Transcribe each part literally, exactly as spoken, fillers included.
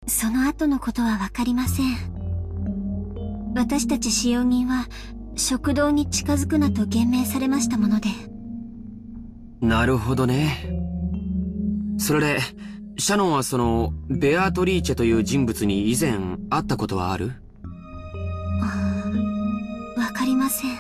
その後のことはわかりません。私たち使用人は食堂に近づくなと厳命されましたもので。 なるほどね。それでシャノンはそのベアトリーチェという人物に以前会ったことはある？ ああ、わかりません。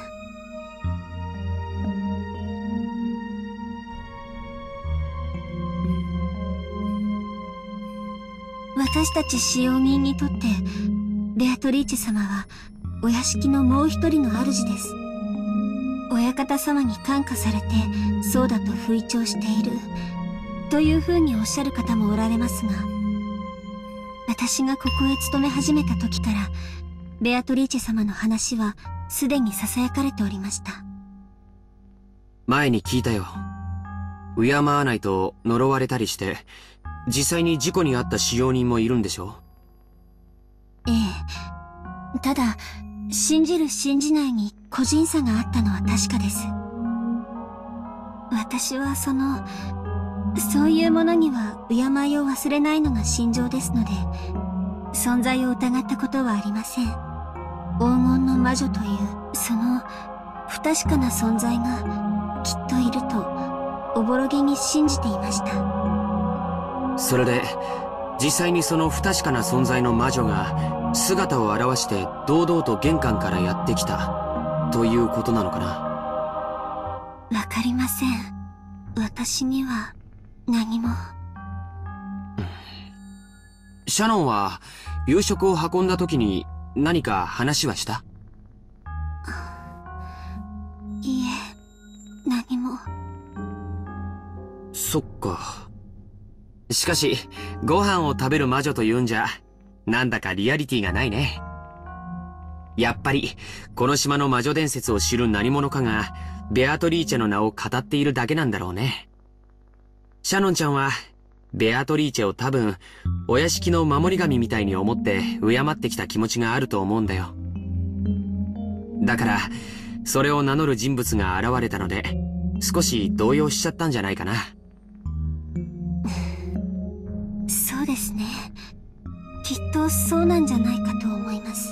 私たち使用人にとってベアトリーチェ様はお屋敷のもう一人の主です。親方様に感化されてそうだと吹聴しているというふうにおっしゃる方もおられますが、私がここへ勤め始めた時からベアトリーチェ様の話はすでに囁かれておりました。 前に聞いたよ。敬わないと呪われたりして実際に事故に遭った使用人もいるんでしょ？ ええ。ただ信じる信じないに個人差があったのは確かです。私はそのそういうものには敬いを忘れないのが信条ですので、存在を疑ったことはありません。黄金の魔女というその不確かな存在がきっといるとおぼろげに信じていました。 それで実際にその不確かな存在の魔女が姿を現して堂々と玄関からやってきたということなのかな？ わかりません。私には何も。 シャノンは夕食を運んだ時に何か話はした？ いいえ、何も。 そっか。しかしご飯を食べる魔女というんじゃなんだかリアリティがないね。やっぱりこの島の魔女伝説を知る何者かがベアトリーチェの名を語っているだけなんだろうね。シャノンちゃんはベアトリーチェを多分お屋敷の守り神みたいに思って敬ってきた気持ちがあると思うんだよ。だからそれを名乗る人物が現れたので少し動揺しちゃったんじゃないかな。 そうですね。きっとそうなんじゃないかと思います。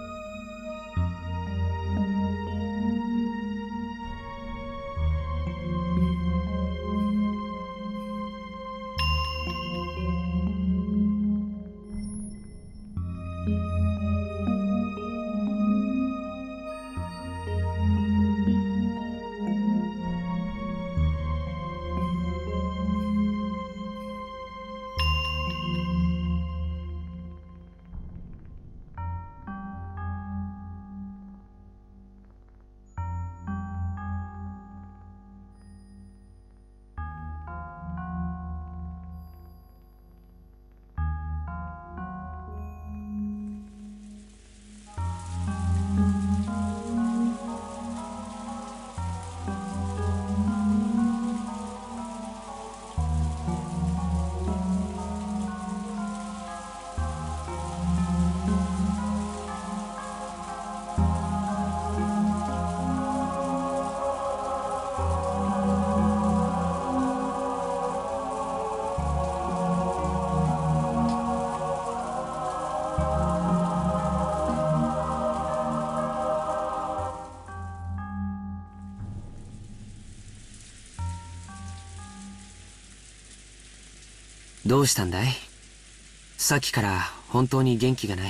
どうしたんだい？さっきから本当に元気がない。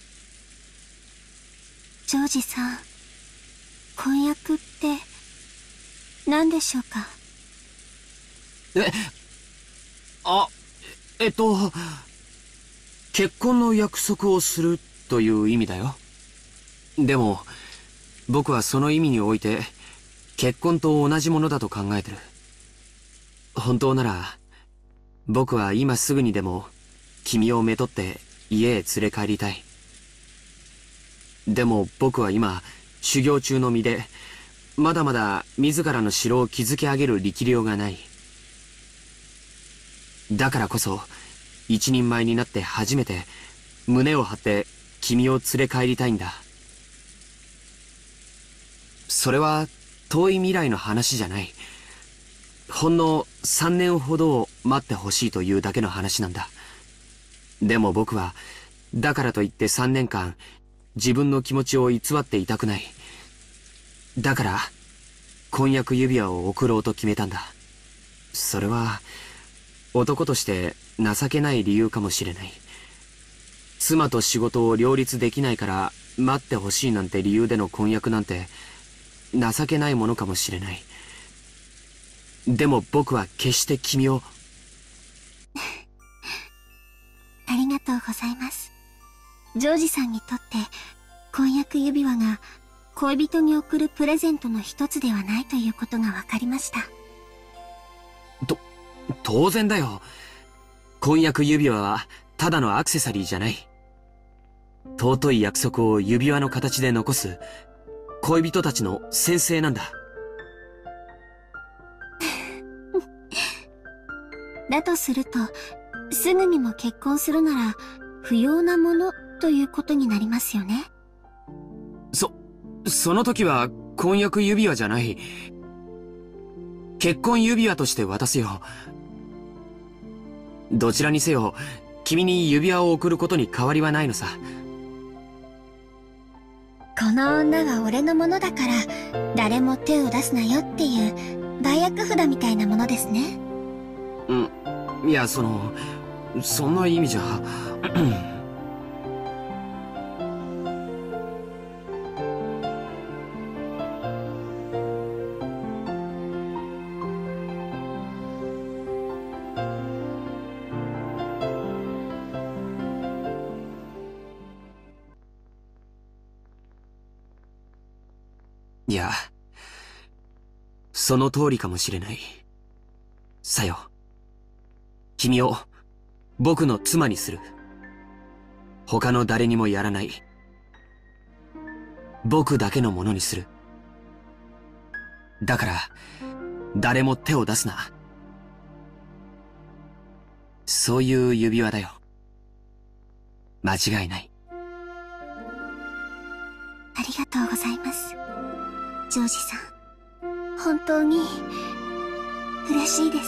ジョージさん、婚約って何でしょうか？ え、あ、えっと、結婚の約束をするという意味だよ。でも、僕はその意味において、結婚と同じものだと考えてる。本当なら、僕は今すぐにでも君をめとって家へ連れ帰りたい。でも僕は今修行中の身でまだまだ自らの城を築き上げる力量がない。だからこそ一人前になって初めて胸を張って君を連れ帰りたいんだ。それは遠い未来の話じゃない。ほんのさんねんほどを待ってほしいというだけの話なんだ。 でも僕はだからといってさんねんかん自分の気持ちを偽っていたくない。だから婚約指輪を贈ろうと決めたんだ。それは男として情けない理由かもしれない。妻と仕事を両立できないから待ってほしいなんて理由での婚約なんて情けないものかもしれない。でも僕は決して君をありがとうございます。ジョージさんにとって婚約指輪が恋人に贈るプレゼントの一つではないということが分かりました。 と、当然だよ。婚約指輪はただのアクセサリーじゃない。尊い約束を指輪の形で残す恋人たちの宣誓なんだ。 だとすると、すぐにも結婚するなら不要なものということになりますよね。 そ、その時は婚約指輪じゃない。結婚指輪として渡すよ。どちらにせよ、君に指輪を贈ることに変わりはないのさ。 この女は俺のものだから、誰も手を出すなよっていう売約札みたいなものですね。 うん。いや、その、そんな意味じゃ。いや、その通りかもしれない。さよ。君を僕の妻にする。他の誰にもやらない。僕だけのものにする。だから、誰も手を出すな。そういう指輪だよ。間違いない。 ありがとうございます。ジョージさん。本当に、嬉しいです。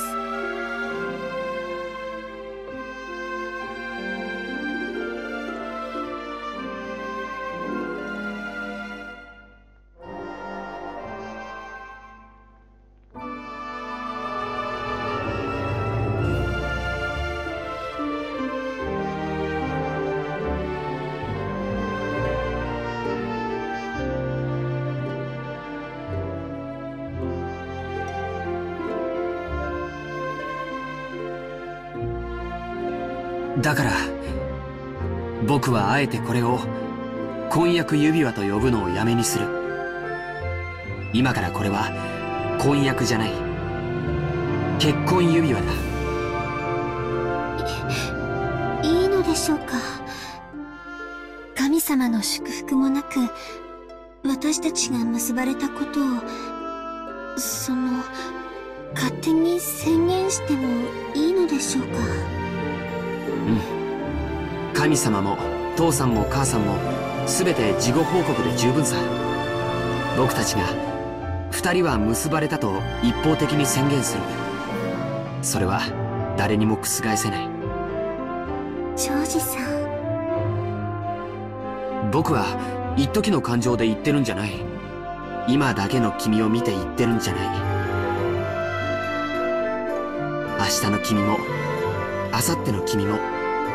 だから、僕はあえてこれを婚約指輪と呼ぶのをやめにする。今からこれは婚約じゃない。結婚指輪だ。 い、いいのでしょうか。神様の祝福もなく、私たちが結ばれたことを、その、勝手に宣言してもいいのでしょうか。 うん。神様も父さんも母さんも全て事後報告で十分さ。僕たちが二人は結ばれたと一方的に宣言する。それは誰にも覆せない。 ジョージさん。 僕は一時の感情で言ってるんじゃない。今だけの君を見て言ってるんじゃない。明日の君も明後日の君も、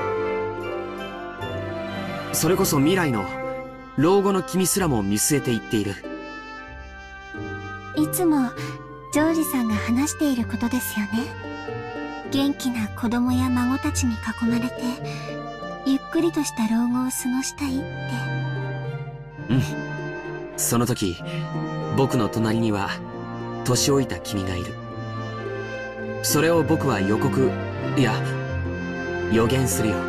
それこそ未来の老後の君すらも見据えて言っている。 いつもジョージさんが話していることですよね。元気な子供や孫たちに囲まれてゆっくりとした老後を過ごしたいって。 うん。その時僕の隣には年老いた君がいる。それを僕は予告、いや予言するよ。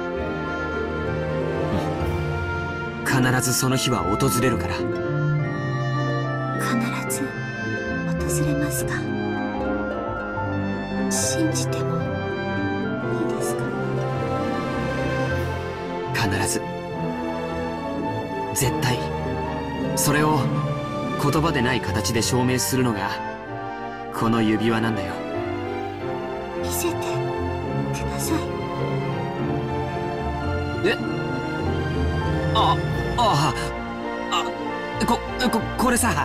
必ずその日は訪れるから。 必ず訪れますか。信じてもいいですか。 必ず、絶対。それを言葉でない形で証明するのがこの指輪なんだよ。 見せてください。 え、あ、ああ、あ、こ、こ、これさ。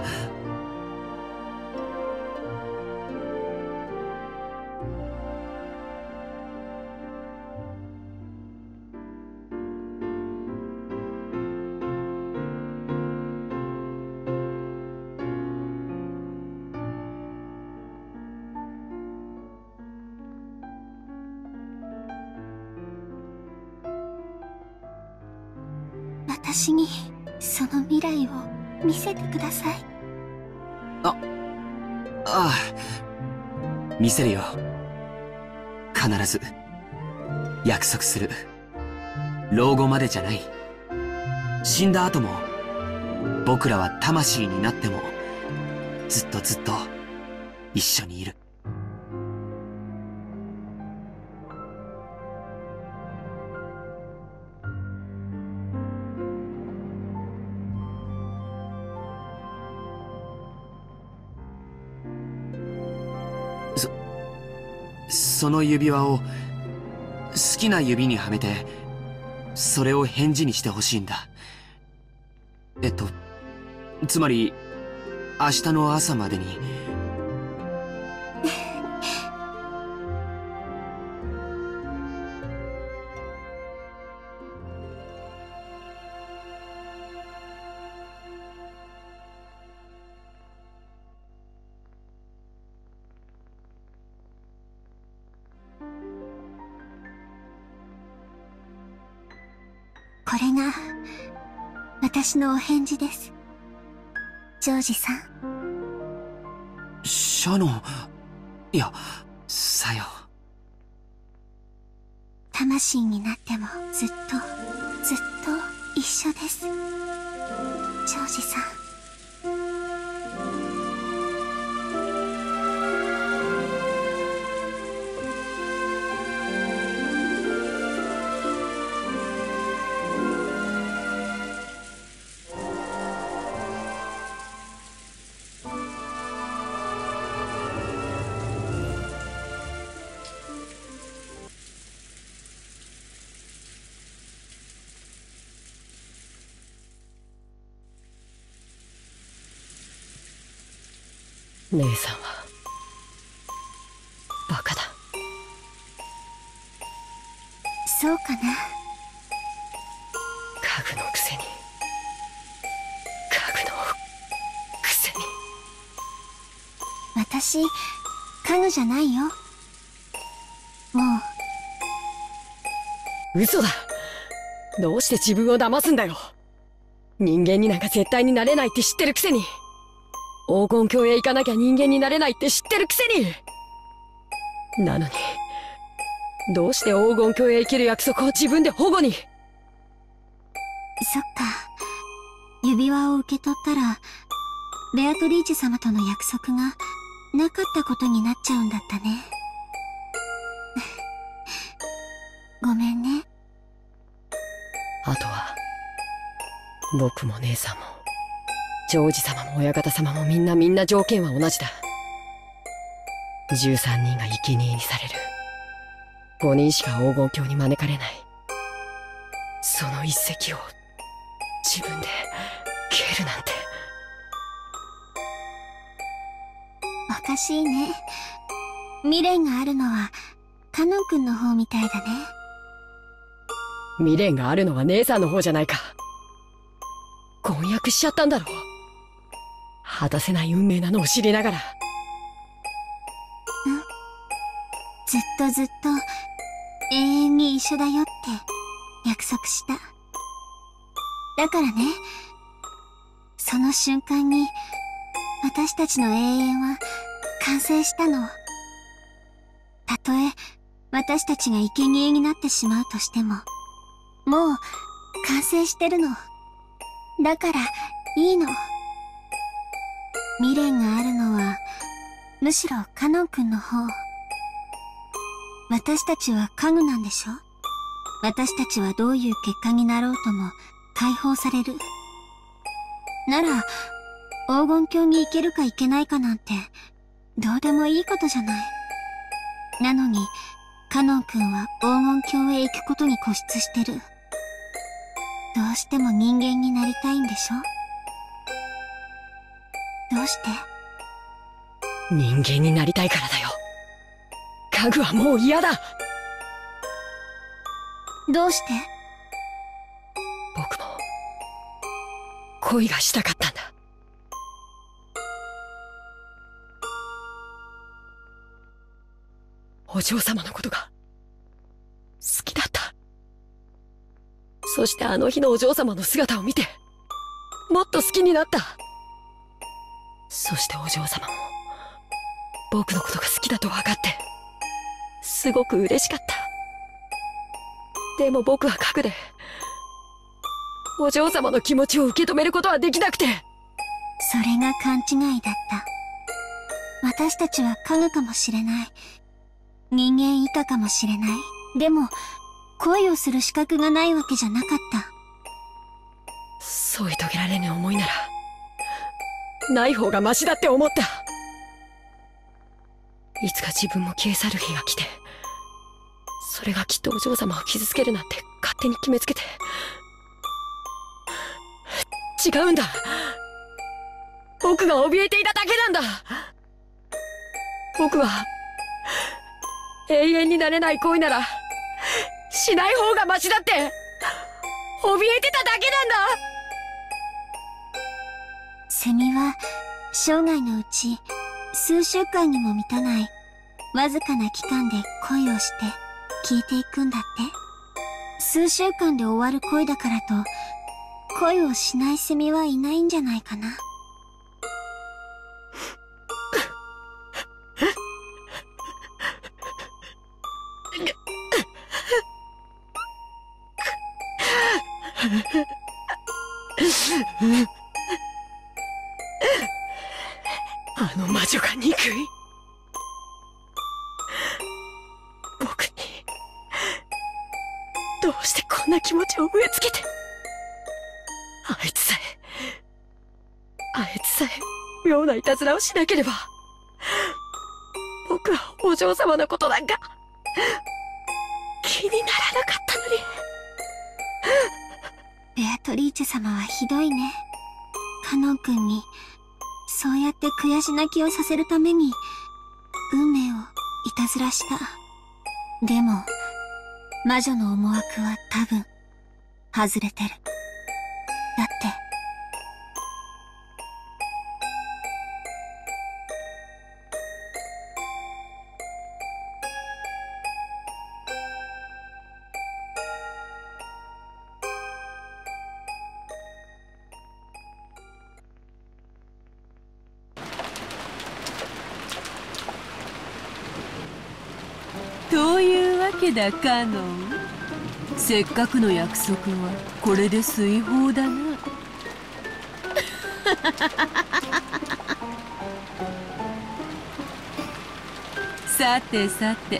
私にその未来を見せてください。 あ、ああ、見せるよ。必ず。約束する。老後までじゃない。死んだ後も、僕らは魂になっても、ずっとずっと一緒にいる。その指輪を好きな指にはめて、それを返事にしてほしいんだ。えっと、つまり、明日の朝までに。 これが私のお返事です。ジョージさん。 シャノン、いや、さよ。 魂になってもずっとずっと一緒です。ジョージさん。 姉さんはバカだ。 そうかな。 家具のくせに家具のくせに。 私家具じゃないよ。もう嘘だ。どうして自分を騙すんだよ。人間になんか絶対になれないって知ってるくせに。黄金鏡へ行かなきゃ人間になれないって知ってるくせに。なのにどうして黄金鏡へ生きる約束を自分で保護に。 そっか。指輪を受け取ったらベアトリーチェ様との約束がなかったことになっちゃうんだったね。ごめんね。 あとは僕も姉さんもジョージ様も親方様もみんなみんな条件は同じだ。じゅうさんにんが生贄にされる。ごにんしか黄金鏡に招かれない。その一石を自分で蹴るなんて。 おかしいね。未練があるのはカノン君の方みたいだね。 未練があるのは姉さんの方じゃないか。婚約しちゃったんだろ。果たせない運命なのを知りながら。 うん。ずっとずっと永遠に一緒だよって約束した。だからね、その瞬間に私たちの永遠は完成したの。たとえ私たちが生贄になってしまうとしても、もう完成してるの。だからいいの。未練があるのはむしろカノン君の方。私たちは家具なんでしょ。私たちはどういう結果になろうとも解放される。なら黄金鏡に行けるか行けないかなんてどうでもいいことじゃない。なのにカノン君は黄金鏡へ行くことに固執してる。 どうしても人間になりたいんでしょ？どうして？ 人間になりたいからだよ。家具はもう嫌だ。 どうして？ 僕も恋がしたかったんだ。お嬢様のことが好きだった。そしてあの日のお嬢様の姿を見てもっと好きになった。そしてお嬢様も僕のことが好きだと分かってすごく嬉しかった。でも僕は核でお嬢様の気持ちを受け止めることはできなくて。 それが勘違いだった。私たちは家具かもしれない。人間以下かもしれない。でも恋をする資格がないわけじゃなかった。 添い遂げられぬ思いならない方がマシだって思った。いつか自分も消え去る日が来て、それがきっとお嬢様を傷つけるなんて勝手に決めつけて。違うんだ。僕が怯えていただけなんだ。僕は永遠になれない恋ならしない方がマシだって怯えてただけなんだ。 セミは生涯のうち数週間にも満たないわずかな期間で恋をして消えていくんだって。数週間で終わる恋だからと恋をしないセミはいないんじゃないかな。 あの魔女が憎い。僕にどうしてこんな気持ちを植え付けて。あいつさえあいつさえ妙ないたずらをしなければ僕はお嬢様のことなんか気にならなかったのに。 ベアトリーチェ様はひどいね。カノン君にそうやって悔し泣きをさせるために運命をいたずらした。でも魔女の思惑は多分外れてる。だってというわけだカノン。せっかくの約束はこれで遂行だな。さてさて、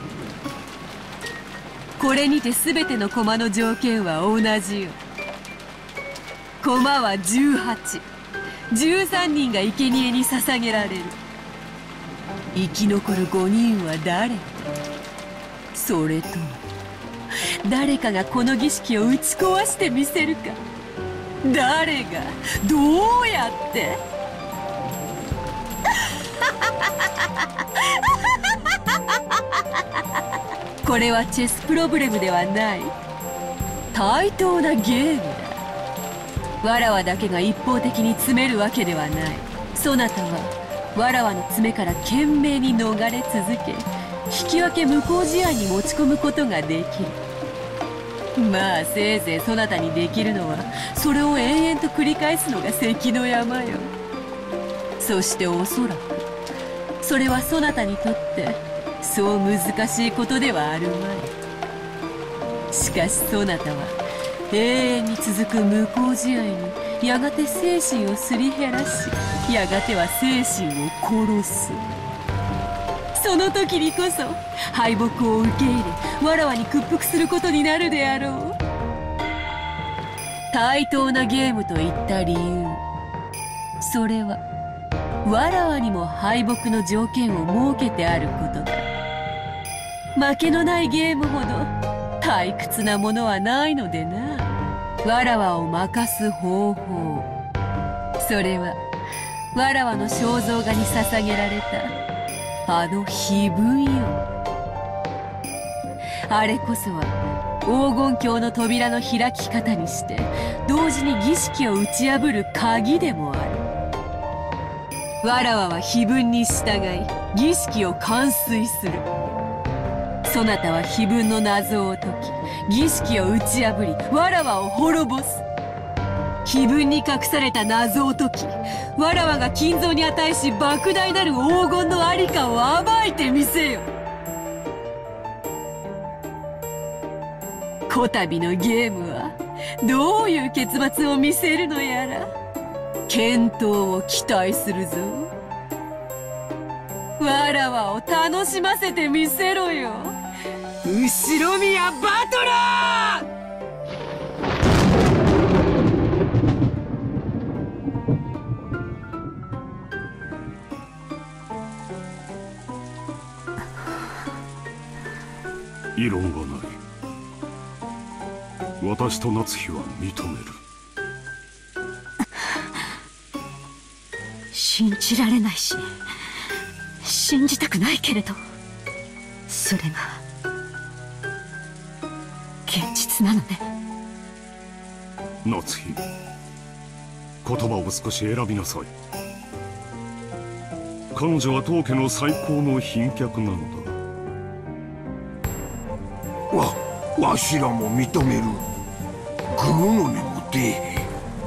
これにて全ての駒の条件は同じよ。駒はじゅうはち、じゅうさんにんが生贄に捧げられる。生き残るごにんは誰？それとも誰かがこの儀式を打ち壊してみせるか。誰がどうやってこれはチェスプロブレムではない、対等なゲームだ。わらわだけが一方的に詰めるわけではない。そなたはわらわの詰めから懸命に逃れ続け、引き分け無効試合に持ち込むことができる。まあせいぜいそなたにできるのはそれを延々と繰り返すのが関の山よ。そしておそらくそれはそなたにとってそう難しいことではあるまい。しかしそなたは永遠に続く無効試合にやがて精神をすり減らし、やがては精神を殺す。その時にこそ敗北を受け入れ、わらわに屈服することになるであろう。対等なゲームといった理由、それはわらわにも敗北の条件を設けてあることだ。負けのないゲームほど退屈なものはないのでな。 わらわを負かす方法、それはわらわの肖像画に捧げられたあの碑文よ。あれこそは黄金鏡の扉の開き方にして同時に儀式を打ち破る鍵でもある。わらわは碑文に従い儀式を完遂する。そなたは碑文の謎を解き儀式を打ち破りわらわを滅ぼす。碑文に隠された謎を解きわらわが金蔵に値し莫大なる黄金の在りかを暴いてみせよ。こたびのゲームはどういう結末を見せるのやら健闘を期待するぞ。わらわを楽しませてみせろよ、後ろ宮バトラー。 異論はない。私と夏日は認める。 信じられないし信じたくないけれど、それが現実なのね。 夏日、言葉を少し選びなさい。彼女は当家の最高の賓客なのだ。 わ、わしらも認める。グーの根も出えへん。 へ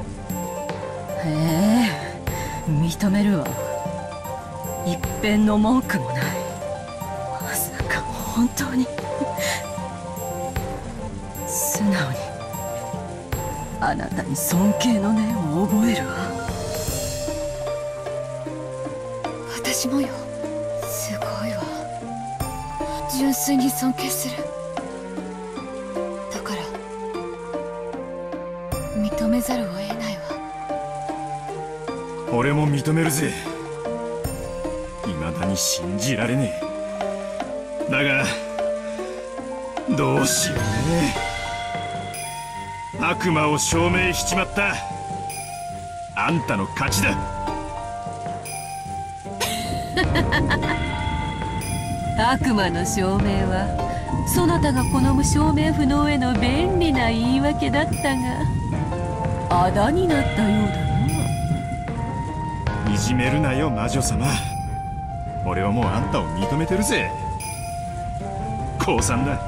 え、認めるわ。一遍の文句もない。まさか本当に素直にあなたに尊敬の念を覚えるわ。 私もよ。すごいわ。純粋に尊敬する。だから認めざるを得ないわ。 俺も認めるぜ。未だに信じられねえ。だがどうしようね。悪魔を証明しちまった。あんたの勝ちだ。 悪魔の証明はそなたが好む証明不能への便利な言い訳だったがあだになったようだな。 いじめるなよ魔女様。俺はもうあんたを認めてるぜ。降参だ。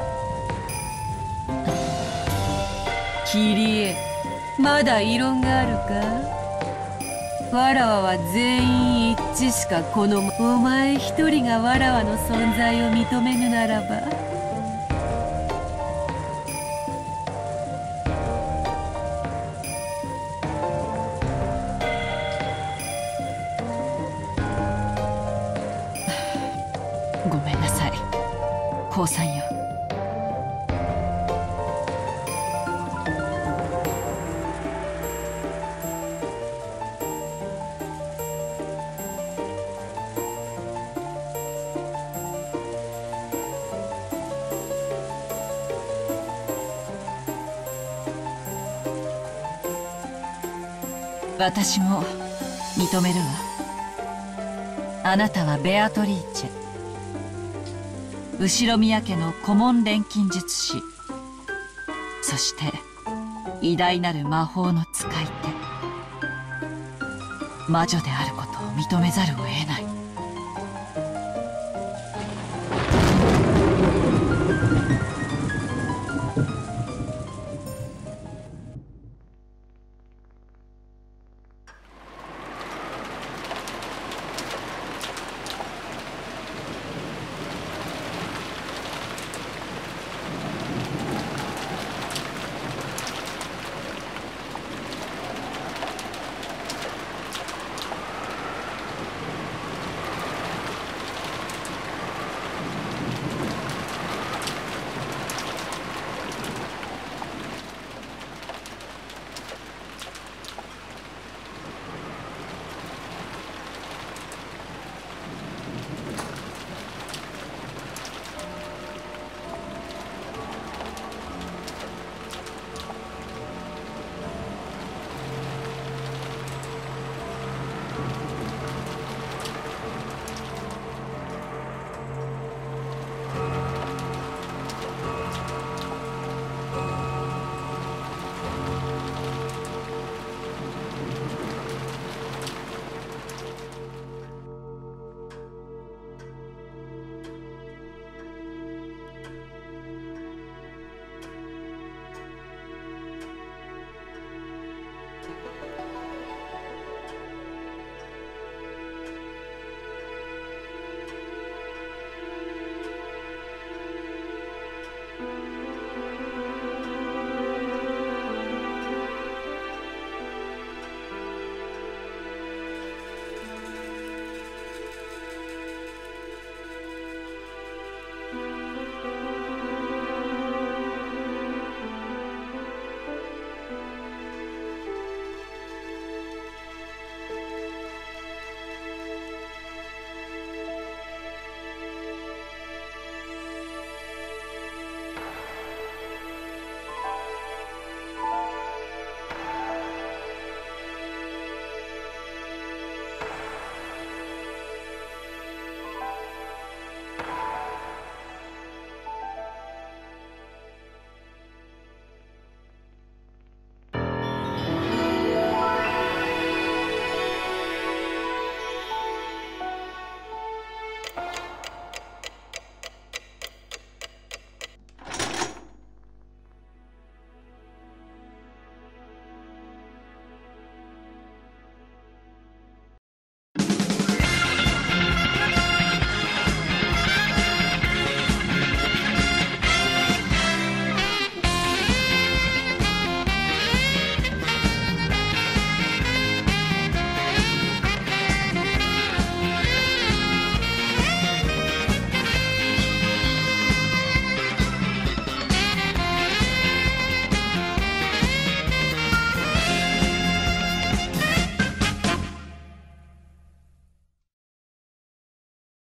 キリエ、まだ異論があるか。わらわは全員一致しか好む。お前一人がわらわの存在を認めぬならばごめんなさい、降参よ。私も認めるわ。あなたはベアトリーチェ、後宮家の顧問錬金術師、そして偉大なる魔法の使い手、魔女であることを認めざるを得ない。